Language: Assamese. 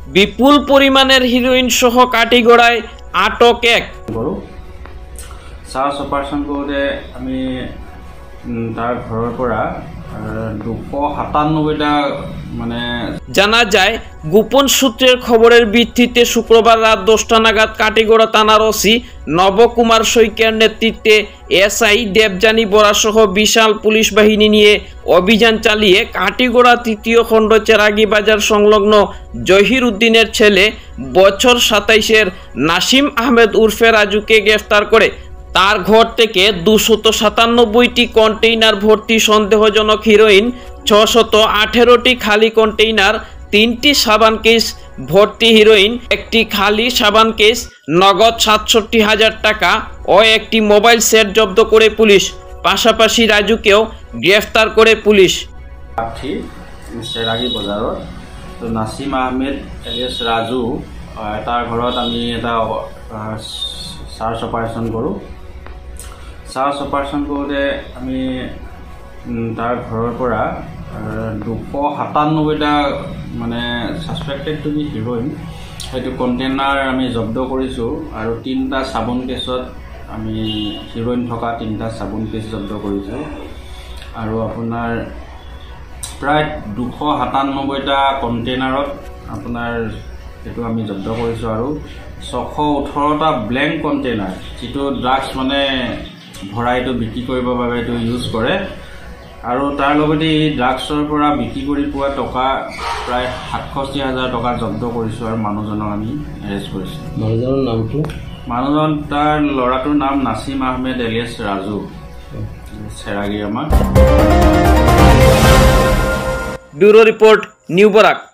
বিপুল পরিমাণের হিরোইন সহ কাটিগড়ায় আটক এক। সার্চ অপারেশন কৰোঁতে আমি তাৰ ঘৰৰ পৰা 297টা মানে জানা যায় গোপন সূত্রের খবরের ভিত্তিতে শুক্রবার রাত 10টা নাগাদ কাটিগড়া থানার ওসি নবকুমার শইকিয়ার নেতৃত্বে এসআই দেবযানী বরা সহ বিশাল পুলিশ বাহিনী নিয়ে অভিযান চালিয়ে কাটিগড়া তৃতীয় খণ্ড চেরাগি বাজার সংলগ্ন জহির উদ্দিনের ছেলে বছর 27-এর নাসিম আহমেদ উর্ফে রাজুকে গ্রেফতার করে তার ঘর থেকে 297টি কন্টেইনার ভর্তি সন্দেহজনক হিরোইন, 618টি খালি কন্টেইনার, 3টি সাবান কেস ভর্তি হিরোইন, একটি খালি সাবান কেস, নগদ 67,000 টাকা ও একটি মোবাইল সেট জব্দ করে পুলিশ। পাশাপাশি রাজুকেও গ্রেফতার করে পুলিশ। চেৰাগি বজাৰত তো নাসিম আহমেদ এলিয়াস রাজু তাৰ ঘৰত আমি এটা সার্চ অপারেশন কৰোঁ। সার্চ অপারেশন কৰোঁতে আমি তাৰ ঘৰৰ পৰা 297টা মানে সাসপেক্টেড টু বি হিৰোইন সেইটো কণ্টেইনাৰ আমি জব্দ কৰিছোঁ আৰু 3টা চাবোন কেছত আমি হিৰোইন থকা 3টা চাবোন কেছ জব্দ কৰিছোঁ আৰু আপোনাৰ প্ৰায় 297টা কণ্টেইনাৰত আপোনাৰ সেইটো আমি জব্দ কৰিছোঁ আৰু 618টা ব্লেংক কণ্টেইনাৰ যিটো ড্ৰাগছ মানে ভৰাইটো বিক্ৰী কৰিবৰ বাবে এইটো ইউজ কৰে আৰু তাৰ লগতে এই ড্ৰাগছৰ পৰা বিক্ৰী কৰি পোৱা টকা প্ৰায় 67,000 টকা জব্দ কৰিছোঁ আৰু মানুহজনক আমি এৰেষ্ট কৰিছোঁ। মানুহজনৰ নামটো? মানুহজন তাৰ ল'ৰাটোৰ নাম নাসিম আহমেদ এলিয়াস ৰাজু, চেৰাগি আমাৰ। Bureau report, new Barak.